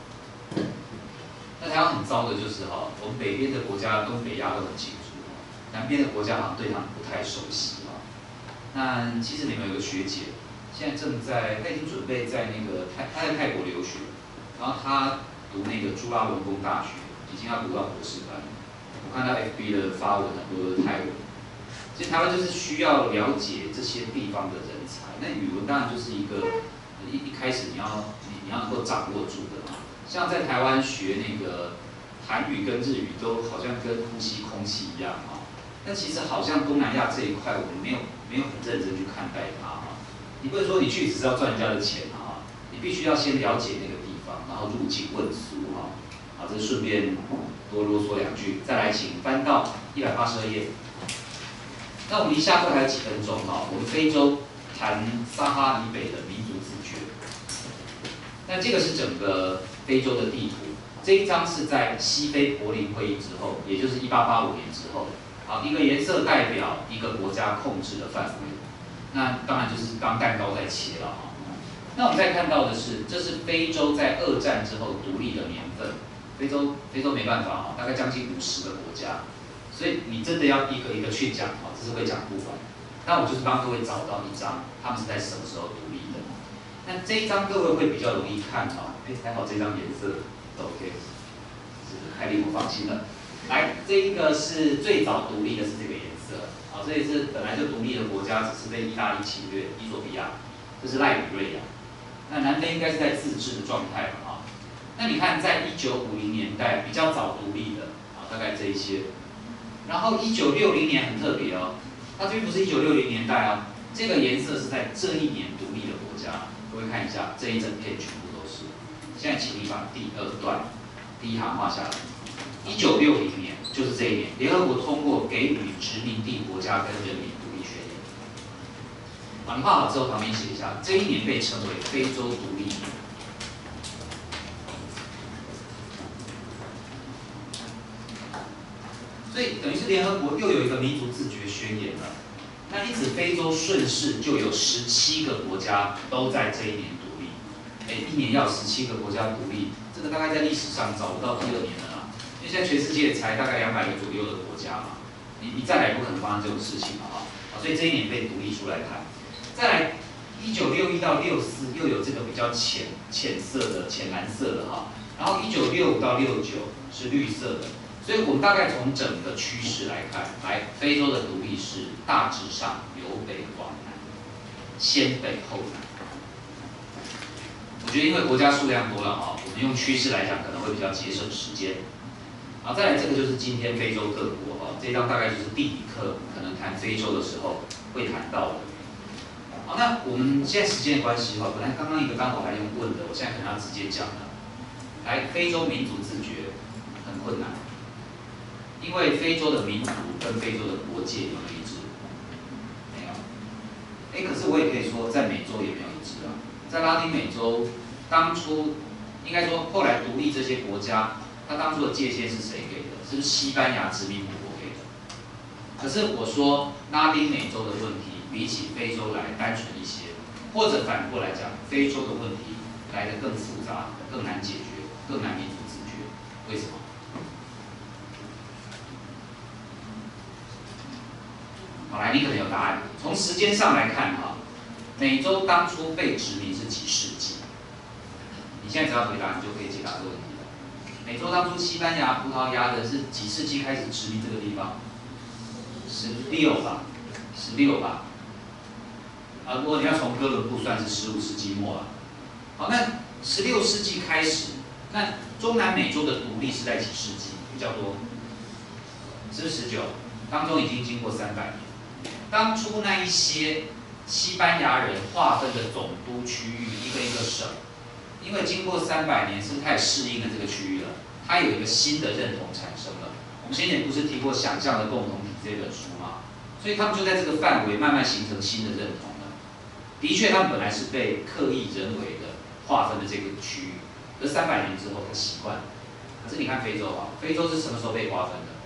那台湾很糟的就是我们北边的国家东北亚都很清楚。南边的国家好像对他们不太熟悉那其实你们有个学姐，现在她已经准备在那个她在泰国留学，然后她读那个朱拉隆功大学，已经要读到博士班。我看她 FB 的发文很多都是泰文。其实台湾就是需要了解这些地方的人才，那语文当然就是一个一开始你要能够掌握住的像在台湾学那个韩语跟日语都好像跟呼吸空气一样但其实好像东南亚这一块，我们没有很认真去看待它你不能说你去只是要赚人家的钱你必须要先了解那个地方，然后入境问俗这是顺便多啰嗦2句。再来，请翻到182页。那我们离下课还有几分钟我们非洲谈撒哈拉以北的民族自觉。那这个是整个非洲的地图。这一章是在西非柏林会议之后，也就是1885年之后。一个颜色代表一个国家控制的范围，那当然就是当蛋糕在切了那我们再看到的是，这是非洲在2战之后独立的年份。非洲没办法大概将近50个国家，所以你真的要一个一个去讲这是会讲不完。那我就是帮各位找到一张，他们是在什么时候独立的。那这一张各位会比较容易看还好这张颜色 OK， 太令我放心了。来，这一个是最早独立的是这个颜色，好，这也是本来就独立的国家，只是被意大利侵略，伊索比亚，这是赖比瑞亚。那南非应该是在自治的状态嘛，啊，那你看，在1950年代比较早独立的，啊，大概这一些。然后1960年很特别哦，它这边不是1960年代哦，这个颜色是在这一年独立的国家，各位看一下，这一整片全部都是。现在请你把第2段第一行画下来。1960年就是这一年，联合国通过给予殖民地国家跟人民独立宣言。好，你画好之后，旁边写一下，这一年被称为非洲独立年。所以等于是联合国又有一个民族自决宣言了。那因此，非洲顺势就有17个国家都在这一年独立。一年要17个国家独立，这个大概在历史上找不到第2年了啦。因为现在全世界才大概200个左右的国家嘛，你再来不可能发生这种事情嘛，哈。所以这一年被独立出来看。再来，1961到64又有这个比较浅色的、浅蓝色的哈。然后1965到69是绿色的。所以我们大概从整个趋势来看，非洲的独立是大致上由北往南，先北后南。我觉得因为国家数量多了哈，我们用趋势来讲可能会比较节省时间。好，再来这个就是今天非洲各国哈，这一张大概就是地理课可能谈非洲的时候会谈到的。好，那我们现在时间的关系哈，本来刚刚一个刚好还用问的，我现在可能要直接讲了。来，非洲民族自决很困难。因为非洲的民族跟非洲的国界有没有一致？没有。可是我也可以说，在美洲也没有一致啊。在拉丁美洲，当初应该说后来独立这些国家，它当初的界限是谁给的？是不是西班牙殖民母国给的？可是我说拉丁美洲的问题比起非洲来单纯一些，或者反过来讲，非洲的问题来得更复杂、更难解决、更难民族自决。为什么？好，来，你可能有答案。从时间上来看，哈，美洲当初被殖民是几世纪？你现在只要回答，你就可以解答这个问题了。美洲当初西班牙、葡萄牙人是几世纪开始殖民这个地方？16吧，16吧。如果你要从哥伦布算是15世纪末了。好，那16世纪开始，那中南美洲的独立是在几世纪？比较多，是不是19？当中已经经过300年。当初那一些西班牙人划分的总督区域，一个一个省，因为经过300年，是不是太适应了这个区域了？它有一个新的认同产生了。我们先前不是提过《想象的共同体》这本书吗？所以他们就在这个范围慢慢形成新的认同了。的确，他们本来是被刻意人为的划分的这个区域，而300年之后，他习惯了。可是你看非洲啊，非洲是什么时候被划分的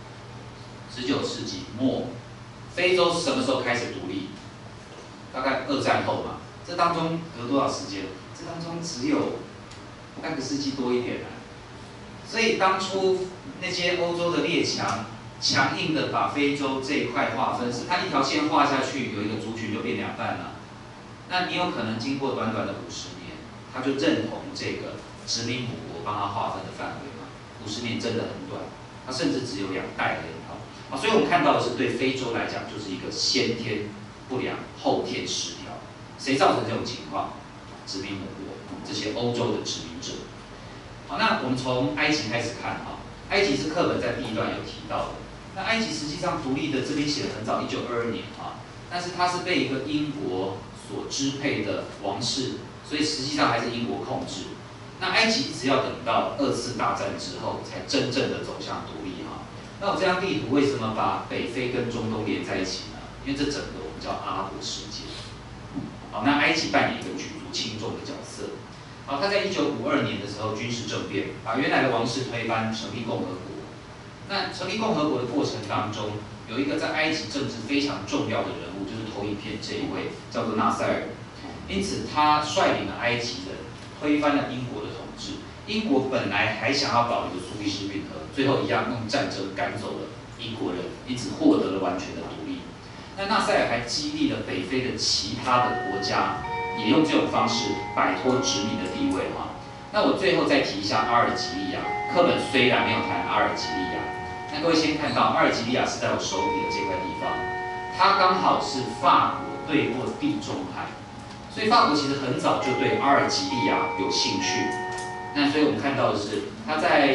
？19世纪末。非洲什么时候开始独立？大概2战后嘛。这当中隔多少时间？这当中只有半个世纪多一点啊。所以当初那些欧洲的列强强硬的把非洲这一块划分，是它一条线画下去，有一个族群就变2半了。那你有可能经过短短的50年，他就认同这个殖民母国帮他划分的范围吗？50年真的很短，它甚至只有2代而已。所以我们看到的是，对非洲来讲，就是一个先天不良、后天失调。谁造成这种情况？殖民母国，这些欧洲的殖民者。好，那我们从埃及开始看哈，埃及是课本在第1段有提到的。那埃及实际上独立的，这边写的很早，1922年啊，但是它是被一个英国所支配的王室，所以实际上还是英国控制。那埃及一直要等到2次大战之后，才真正的走向独立哈。那我这张地图为什么把北非跟中东连在一起呢？因为这整个我们叫阿拉伯世界。好，那埃及扮演一个举足轻重的角色。好，他在1952年的时候军事政变，把原来的王室推翻，成立共和国。那成立共和国的过程当中，有一个在埃及政治非常重要的人物，就是投影片这一位，叫做纳赛尔。因此，他率领了埃及人推翻了英国的统治。英国本来还想要搞一个苏伊士运河，最后一样用战争赶走了英国人，因此获得了完全的独立。那纳赛尔还激励了北非的其他的国家，也用这种方式摆脱殖民的地位哈。 那我最后再提一下阿尔及利亚，课本虽然没有谈阿尔及利亚，那各位先看到阿尔及利亚是在我手里的这块地方，它刚好是法国对过地中海，所以法国其实很早就对阿尔及利亚有兴趣。那所以我们看到的是，它在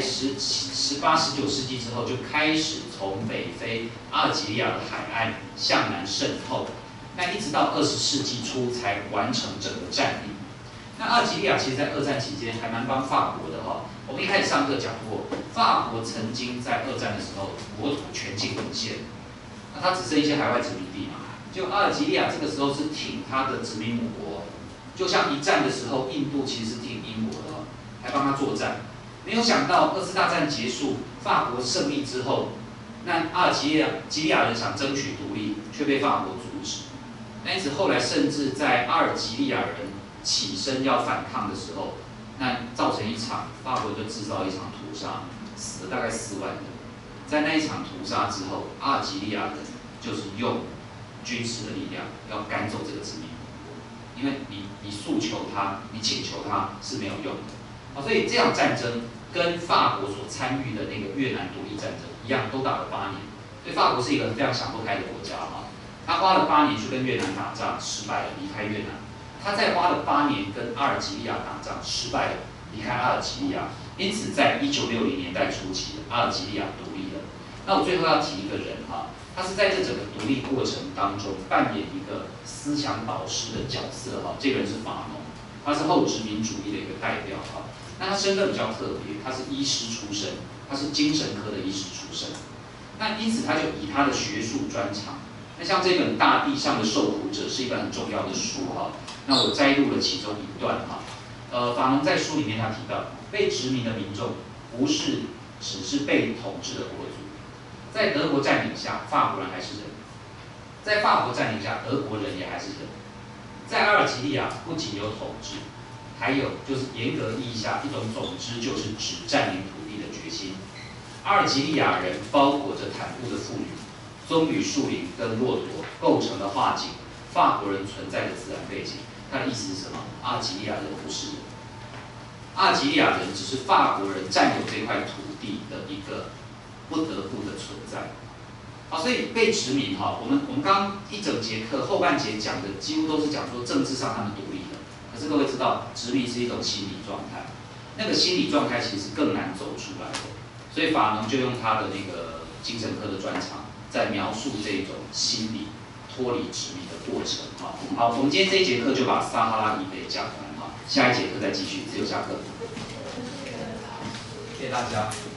18、19世纪之后就开始从北非阿尔及利亚的海岸向南渗透，那一直到20世纪初才完成整个占领。那阿尔及利亚其实在二战期间还蛮帮法国的哈。我们一开始上课讲过，法国曾经在二战的时候国土全境沦陷，那它只剩一些海外殖民地嘛，就阿尔及利亚这个时候是挺它的殖民母国，就像一战的时候印度其实是挺英国的。还帮他作战，没有想到二次大战结束，法国胜利之后，那阿尔及利亚人想争取独立，却被法国阻止。那因此后来甚至在阿尔及利亚人起身要反抗的时候，那造成法国就制造一场屠杀，死了大概4万人。在那一场屠杀之后，阿尔及利亚人就是用军事的力量要赶走这个殖民国，因为你诉求他，你请求他是没有用的。所以这场战争跟法国所参与的那个越南独立战争一样，都打了8年。所以法国是一个非常想不开的国家哈，他花了8年去跟越南打仗，失败了，离开越南。他再花了8年跟阿尔及利亚打仗，失败了，离开阿尔及利亚。因此，在1960年代初期，阿尔及利亚独立了。那我最后要提一个人哈，他是在这整个独立过程当中扮演一个思想导师的角色哈。这个人是法农，他是后殖民主义的一个代表哈。那他身份比较特别，他是医师出身，他是精神科的医师出身。那因此他就以他的学术专长，那像这本《大地上的受苦者》是一本很重要的书哈。那我摘录了其中一段哈。法农在书里面他提到，被殖民的民众不是只是被统治的国族，在德国占领下，法国人还是人；在法国占领下，德国人也还是人。在阿尔及利亚不仅有统治。还有就是严格意义下，一种总之就是只占领土地的决心。阿尔及利亚人包裹着坦布的妇女、棕榈树林跟骆驼构成的画景，法国人存在的自然背景。他的意思是什么？阿尔及利亚人不是人，阿尔及利亚人只是法国人占有这块土地的一个不得不的存在。所以被殖民哈，我们刚刚一整节课后半节讲的几乎都是讲说政治上他们独立的。可是各位知道，殖民是一种心理状态，那个心理状态其实更难走出来的。所以法农就用他的那个精神科的专长，在描述这种心理脱离殖民的过程。好，我们今天这一节课就把撒哈拉以北讲完哈，下一节课再继续，自由下课。谢谢大家。